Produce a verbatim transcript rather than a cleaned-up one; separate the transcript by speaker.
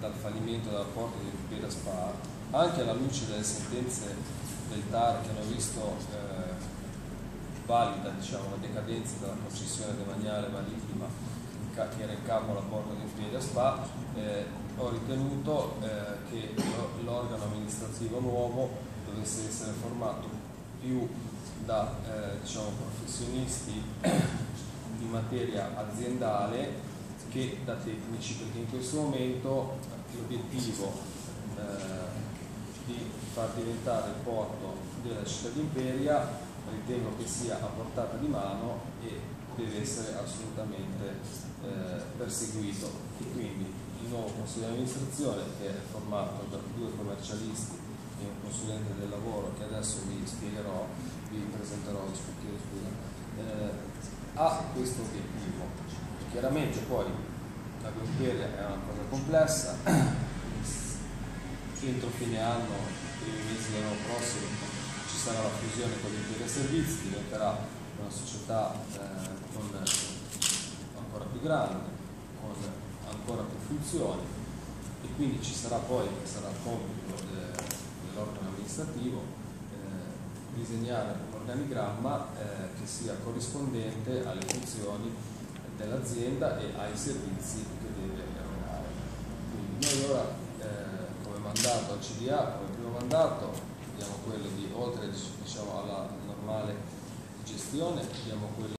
Speaker 1: dal fallimento della porta di Imperia Spa, anche alla luce delle sentenze del T A R che hanno visto eh, valida, diciamo, la decadenza della concessione demaniale marittima che era in capo alla porta di Imperia Spa, eh, ho ritenuto eh, che l'organo amministrativo nuovo dovesse essere formato più da eh, diciamo, professionisti in materia aziendale che da tecnici, perché in questo momento l'obiettivo eh, di far diventare il porto della città di Imperia ritengo che sia a portata di mano e deve essere assolutamente eh, perseguito, e quindi il nuovo consiglio di amministrazione, che è formato da due commercialisti e un consulente del lavoro che adesso vi spiegherò, vi presenterò, scusa, eh, ha questo obiettivo. Chiaramente poi la Imperia è una cosa complessa, entro fine anno, i primi mesi dell'anno prossimo, ci sarà la fusione con l'Imperia Servizi, diventerà una società eh, con, ancora più grande, con ancora più funzioni, e quindi ci sarà poi, che sarà il compito de, dell'organo amministrativo, eh, disegnare un organigramma eh, che sia corrispondente alle funzioni dell'azienda e ai servizi che deve erogare. Quindi noi ora eh, come mandato al C D A, come primo mandato, abbiamo quello di, oltre diciamo, alla normale gestione, abbiamo quello